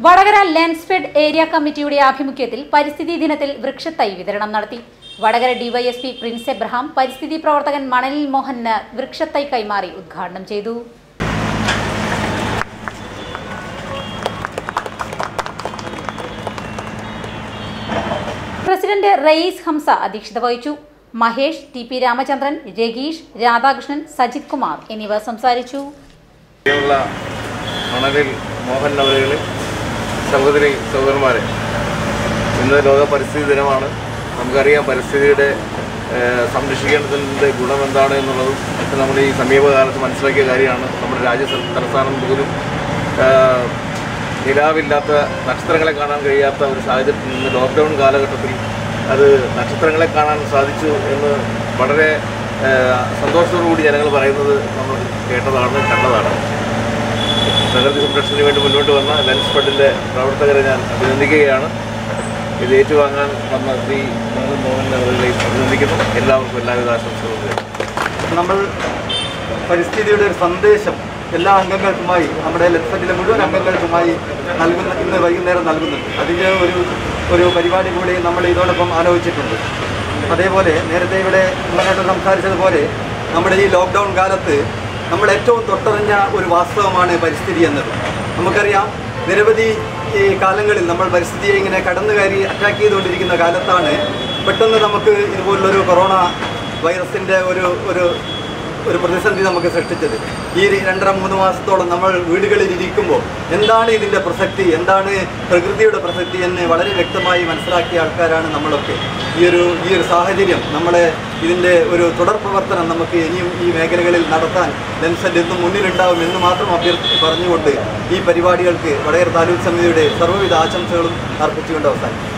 Vadakara Lensfed area കമ്മിറ്റിയുടെ ആഭിമുഖ്യത്തിൽ പരിസ്ഥിതി ദിനത്തിൽ വൃക്ഷത്തൈ വിതരണം നടത്തി. വടകര ഡിവൈഎസ്പി പ്രിൻസ് എബ്രഹാം പരിസ്ഥിതി പ്രവർത്തകൻ മണലിൽ മോഹന് വൃക്ഷത്തൈ കൈമാറി ഉദ്ഘാടനം ചെയ്തു. പ്രസിഡന്റ് റയീസ് ഹംസ അധ്യക്ഷത വഹിച്ചു. മഹേഷ്, ടി.പി. രാമചന്ദ്രൻ, രഗീഷ്, രാധാകൃഷ്ണൻ, സജിത് കുമാർ എന്നിവർ സംസാരിച്ചു. മണലിൽ മോഹൻ അവരുകളെ സഹോദരി സഹോദരന്മാരെ, ഇന്ന് ലോക പരിസ്ഥിതി ദിനമാണ്. നമുക്കറിയാം പരിസ്ഥിതിയുടെ സംരക്ഷിക്കേണ്ടതിൻ്റെ ഗുണം എന്താണ് എന്നുള്ളതും ഒക്കെ നമ്മൾ ഈ സമീപകാലത്ത് മനസ്സിലാക്കിയ കാര്യമാണ്. നമ്മുടെ തലസ്ഥാനം പോലും നിലാവില്ലാത്ത നക്ഷത്രങ്ങളെ കാണാൻ കഴിയാത്ത ഒരു സാഹചര്യത്തിൽ നിന്ന് ലോക്ക്ഡൗൺ കാലഘട്ടത്തിൽ അത് നക്ഷത്രങ്ങളെ കാണാൻ സാധിച്ചു എന്ന് വളരെ സന്തോഷത്തോടുകൂടി ജനങ്ങൾ പറയുന്നത് നമ്മൾ കേട്ടതാണ്, കണ്ടതാണ്. പ്രകൃതി സംരക്ഷണത്തിന് വേണ്ടി മുന്നോട്ട് വന്ന ലെൻസ്ഫെഡിൻ്റെ പ്രവർത്തകരെ ഞാൻ അഭിനന്ദിക്കുകയാണ്. ഇത് ഏറ്റുവാങ്ങാൻ വന്ന ശ്രീ മണലിൽ മോഹൻ അവരെയും അഭിനന്ദിക്കുന്നു. എല്ലാവർക്കും എല്ലാവിധ ആശംസകളും. നമ്മൾ പരിസ്ഥിതിയുടെ ഒരു സന്ദേശം എല്ലാ അംഗങ്ങൾക്കുമായി, നമ്മുടെ ലെൻസ്ഫെഡിലെ മുഴുവൻ അംഗങ്ങൾക്കുമായി ഇന്ന് വൈകുന്നേരം നൽകുന്നുണ്ട്. അതിൻ്റെ ഒരു പരിപാടി കൂടി നമ്മൾ ഇതോടൊപ്പം ആലോചിച്ചിട്ടുണ്ട്. അതേപോലെ നേരത്തെ ഇവിടെ മുന്നോട്ട് സംസാരിച്ചതുപോലെ നമ്മുടെ ഈ ലോക്ക്ഡൗൺ കാലത്ത് നമ്മൾ ഏറ്റവും തൊട്ടറിഞ്ഞ ഒരു വാസ്തവമാണ് പരിസ്ഥിതി എന്നത്. നമുക്കറിയാം, നിരവധി ഈ കാലങ്ങളിൽ നമ്മൾ പരിസ്ഥിതിയെ ഇങ്ങനെ കടന്നു കയറി അറ്റാക്ക് ചെയ്തുകൊണ്ടിരിക്കുന്ന കാലത്താണ് പെട്ടെന്ന് നമുക്ക് ഇതുപോലുള്ളൊരു കൊറോണ വൈറസിൻ്റെ ഒരു പ്രതിസന്ധി നമുക്ക് സൃഷ്ടിച്ചത്. ഈ 2.5-3 മാസത്തോളം നമ്മൾ വീടുകളിൽ ഇരിക്കുമ്പോൾ എന്താണ് ഇതിൻ്റെ പ്രസക്തി, എന്താണ് പ്രകൃതിയുടെ പ്രസക്തി എന്ന് വളരെ വ്യക്തമായി മനസ്സിലാക്കിയ ആൾക്കാരാണ് നമ്മളൊക്കെ. ഈ ഒരു സാഹചര്യം നമ്മളെ ഇതിൻ്റെ ഒരു തുടർ പ്രവർത്തനം നമുക്ക് ഇനിയും ഈ മേഖലകളിൽ നടത്താൻ ലെൻസ്ഫെഡ് എന്നും മുന്നിലുണ്ടാവും എന്ന് മാത്രം പറഞ്ഞുകൊണ്ട് ഈ പരിപാടികൾക്ക് വടകര താലൂക്ക് സമിതിയുടെ സർവ്വവിധ ആശംസകളും അർപ്പിച്ചുകൊണ്ട് അവസാനിക്കും.